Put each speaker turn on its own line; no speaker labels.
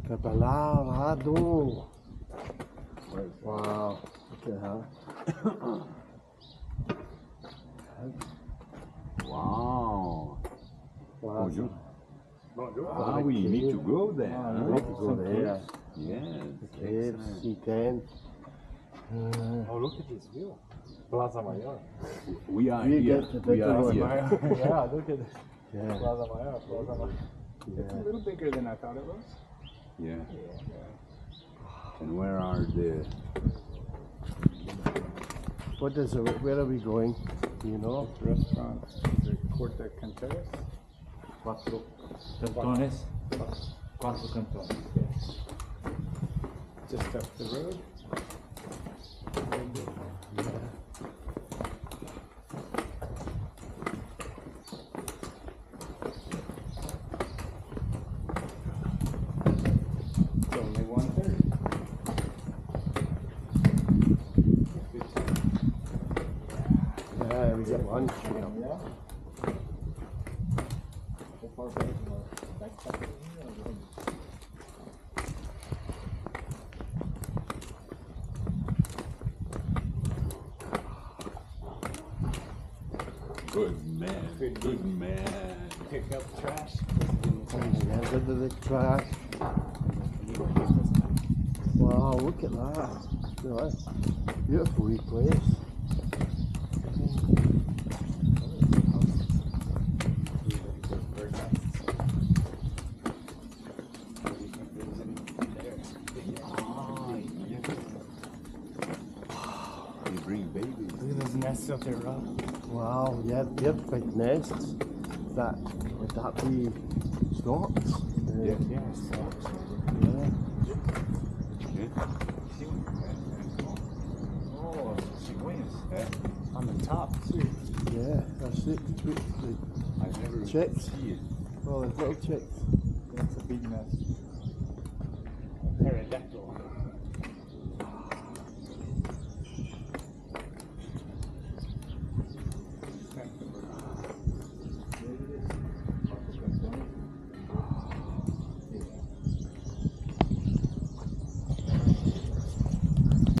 The Belarado. Wow, look at that.
Wow.
Wow.
Ah, we need to go there.
We need to go there.
Yes.
The caves, C10.
Oh, look at this view. Plaza Mayor.
We are
We
here.
get the
We
big
are
one.
here.
Yeah, look at this.
Yeah.
Plaza Mayor, Plaza Mayor.
It's a little bigger than I thought it was.
Yeah. And where are the?
What does it, where are we going? Do you know?
Restaurant, the Corte Canteras.
Quatro cantones. Quatro cantones. Yes.
Just up the road. It's only 1:30.
Yeah, we get lunch.
Yeah. So far back from our backpack.
Good man. Good man.
Pick up trash.
Yeah, into the trash. Wow, look at that. You know, that's a beautiful wee place.
They bring babies.
Look at those nests up there, Rob.
Wow, yeah, they're big nests. That would that be storks?
Yeah.
Yes.
Yeah.
Oh, cigüeñas.
Yeah.
On the top, too.
Yeah, that's it.
I never
Chicks.
see it.
Oh, there's little chicks.
That's a big nest.